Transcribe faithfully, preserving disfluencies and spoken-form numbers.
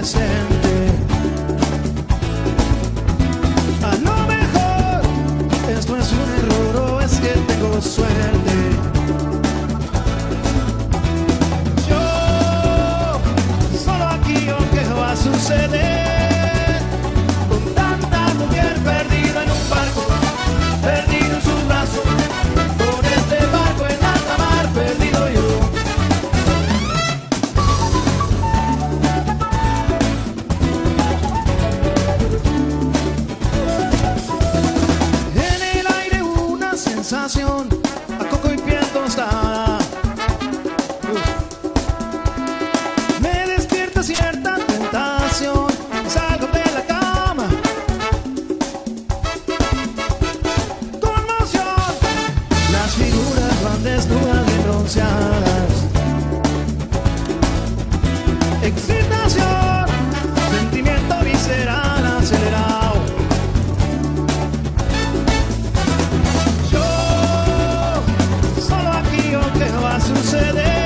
presente. A lo mejor esto es un error o es que tengo suerte. Yo solo aquí o qué va a suceder con tanta mujer perdida en un barco, perdido en sus brazos, con este barco en alta mar perdido yo. A coco y piel tostada. Uf. Me despierta cierta tentación, salgo de la cama. Conmoción, las figuras van desnudas y bronceadas. Excitación, sentimiento visceral acelerado. ¿Qué va a suceder?